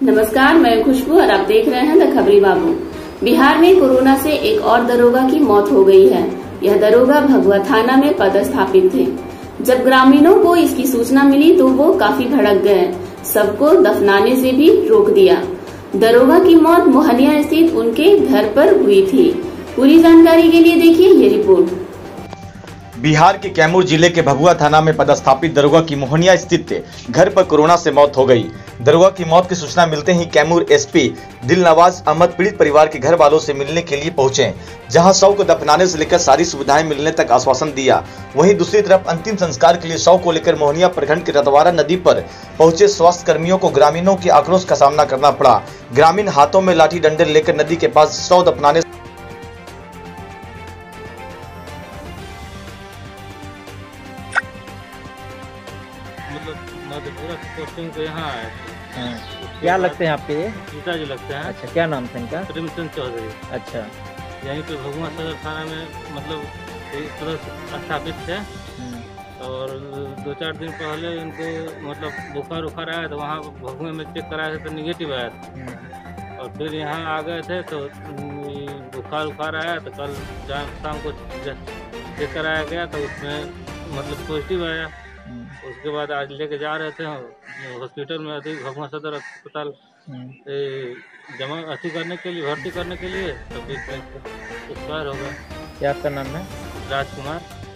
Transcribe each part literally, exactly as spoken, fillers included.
नमस्कार, मैं खुशबू और आप देख रहे हैं द खबरी बाबू। बिहार में कोरोना से एक और दरोगा की मौत हो गई है। यह दरोगा भगवा थाना में पदस्थापित थे। जब ग्रामीणों को इसकी सूचना मिली तो वो काफी भड़क गए, सबको दफनाने से भी रोक दिया। दरोगा की मौत मोहनिया स्थित उनके घर पर हुई थी। पूरी जानकारी के लिए देखिए ये रिपोर्ट। बिहार के कैमूर जिले के भभुआ थाना में पदस्थापित दरोगा की मोहनिया स्थित घर पर कोरोना से मौत हो गई। दरोगा की मौत की सूचना मिलते ही कैमूर एसपी दिलनवाज अहमद पीड़ित परिवार के घर वालों से मिलने के लिए पहुंचे, जहां शव को दफनाने से लेकर सारी सुविधाएं मिलने तक आश्वासन दिया। वहीं दूसरी तरफ अंतिम संस्कार के लिए शव को लेकर मोहनिया प्रखंड के रतवारा नदी पर पहुंचे स्वास्थ्य कर्मियों को ग्रामीणों के आक्रोश का सामना करना पड़ा। ग्रामीण हाथों में लाठी डंडे लेकर नदी के पास शव दफनाने मतलब मधेपुरा पोस्टिंग तो यहाँ आए थे। हाँ। क्या लगते हैं आपके ये? पिताजी लगते हैं। अच्छा, क्या नाम था इनका? प्रेमचंद चौधरी। अच्छा, यहीं पे भगवान सदर थाना में मतलब स्थापित थे। और दो चार दिन पहले इनको मतलब बुखार उखार आया तो वहाँ भगुआ में चेक कराया था तो निगेटिव आया था। और फिर यहाँ आ गए थे तो बुखार उखार आया तो कल शाम को चेक कराया गया तो उसमें मतलब पॉजिटिव आया। उसके बाद आज लेके जा रहे थे हॉस्पिटल में, अधिक भगवान सदर अस्पताल जमा अति करने के लिए, भर्ती करने के लिए, तो फिर एक्सपायर हो गया। क्या आपका नाम है? राजकुमार।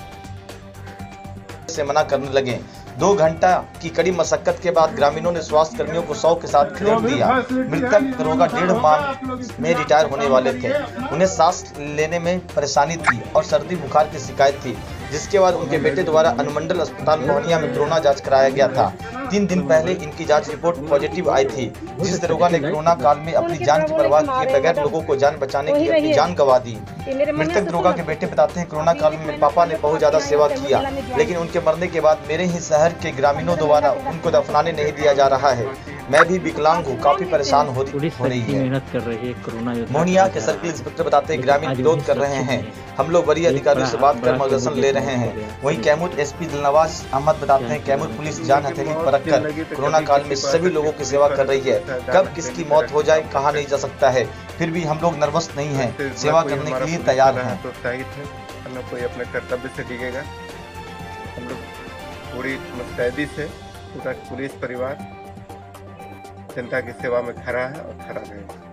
से मना करने लगे। दो घंटा की कड़ी मशक्कत के बाद ग्रामीणों ने स्वास्थ्य कर्मियों को शव के साथ खदेड़ दिया। मृतक दरोगा डेढ़ माह में रिटायर होने वाले थे। उन्हें सांस लेने में परेशानी थी और सर्दी बुखार की शिकायत थी, जिसके बाद उनके बेटे द्वारा अनुमंडल अस्पताल मोहनिया में कोरोना जांच कराया गया था। तीन दिन पहले इनकी जांच रिपोर्ट पॉजिटिव आई थी। जिस दरोगा ने कोरोना काल में अपनी जान की परवाह किए बगैर लोगों को जान बचाने की अपनी जान गंवा दी। मृतक दरोगा के बेटे बताते हैं, कोरोना काल में पापा ने बहुत ज्यादा सेवा किया, लेकिन उनके मरने के बाद मेरे ही शहर के ग्रामीणों द्वारा उनको दफनाने नहीं दिया जा रहा है। मैं भी विकलांग हूँ, काफी परेशान हो रही है। मेहनत कर रही है कोरोना मोहनिया के सर्किल इंस्पेक्टर बताते हैं, ग्रामीण विरोध कर रहे हैं। हम लोग वरीय अधिकारियों से बात कर मार्गदर्शन ले रहे हैं। वहीं कैमूर एसपी दिलनवाज अहमद बताते हैं, कैमूर पुलिस जान हथेली पर रखकर कोरोना काल में सभी लोगों की सेवा कर रही है। कब किसकी मौत हो जाए कहा नहीं जा सकता है, फिर भी हम लोग नर्वस नहीं हैं, सेवा करने के लिए तैयार हैं। प्रोत्साहित है, हम लोग कोई अपने कर्तव्य से डिगेगा। हम लोग पूरी मुस्तैदी से पूरा पुलिस परिवार जनता की सेवा में खड़ा है और खड़ा रहेगा।